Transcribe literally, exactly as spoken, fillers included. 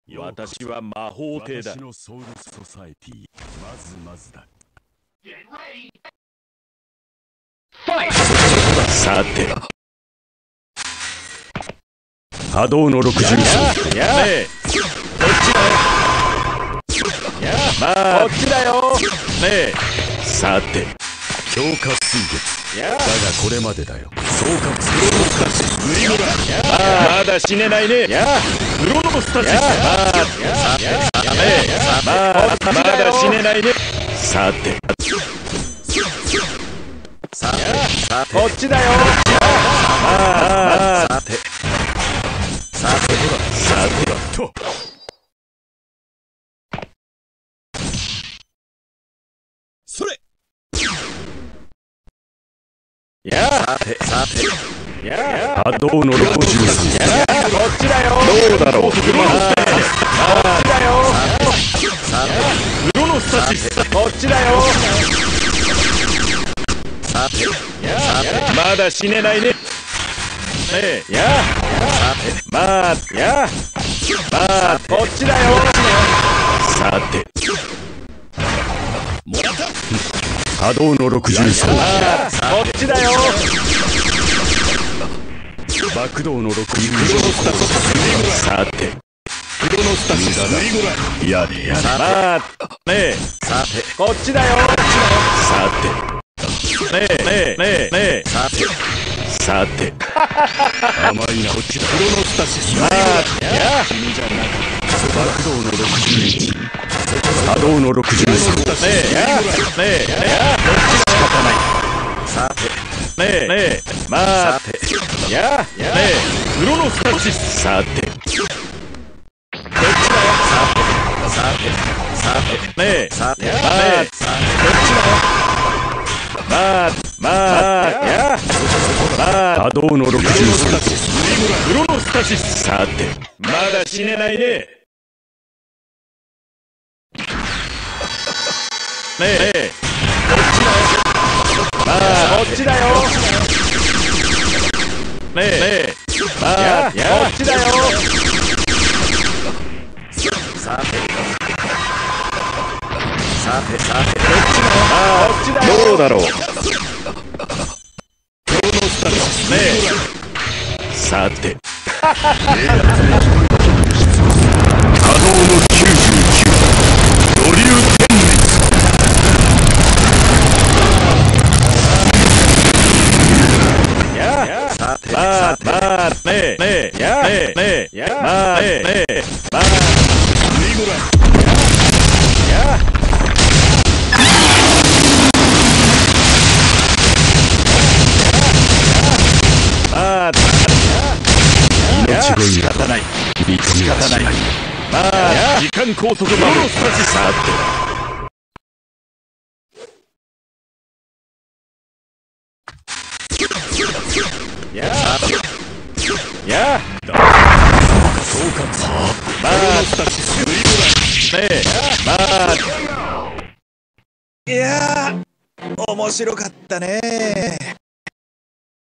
私は魔法帝だ。 私のソウルソサエティ、まずまずだ。 さて、波動のろくじゅうさん。やあ、ねえ、こっちだよ。やあ、まあ、こっちだよ。ねえ、さて、 強化水月。 やあ、 だがこれまでだよ。総括スロースタシス。 グリムラ。やあ、まだ死ねないね。やあ、クロノスタシス。やあ、まあ、やあ、やべえ。まあ、まだ死ねないね。さて、さて、さて、こっちだよ。ああ、さて、さて、さてと。 それ。 やあ、さて、さて、やあ、波動のろくじゅうさん。やあ、こっちだよ。どうだろう。クロノスタシス。こっちだよ。さて、クロノスタシス。こっちだよ。さて、やあ、まだ死ねないね。ねえ、やあ、さて、まあ、やあ、まあ、こっちだよ。さて、 もらった。 波動のろくじゅうさん。ああ、こっちだよ。爆動のろくじゅうさん。さて、クロノスタシス。やれやれ。まあ、ねえ、さて、こっちだよ。さて、ねえねえねえねえ、さて、さて、 甘いな。こっちだ。 クロノスタシス。まあ、やあ、君じゃなかった。爆動のろくじゅういち。波動のろくじゅうさん。ねえ、やあ、ねえ、ねえ、こっち仕方ない。さて、ねえ、ねえ、まあ、さて、やあ、ねえ、クロノスタシス。さて、こっちだよ。さて、さて、さて、ねえ、さて、まあ、こっちだよ。まあ、まあ、やあ、まあ、波動のろくじゅうさん。クロノスタシス。さて、まだ死ねないね。ねえ、ねえ、こっちだよ。まあ、こっちだよ。ねえ、ねえ、まあ、やあ、こっちだよ。さて、さて、さて、こっちだよ。まあ、こっちだよ。どうだろう。クロノスタシス。ねえ、さて、波動のきゅうじゅうきゅう。ドリュー天滅。やあ、さて、まあ、まあ、ねえ、ねえ、やあ、ねえ、ねえ、やあ、まあ、ねえ、ねえ、まあ、リムラ。やあ、まあ、命乞い仕方ない。仕方ない。まあ、時間拘束魔のスタジさて。やあ、やあ、そうか、まあ、スタジスねえ、まあ、 いやー、面白かったねー。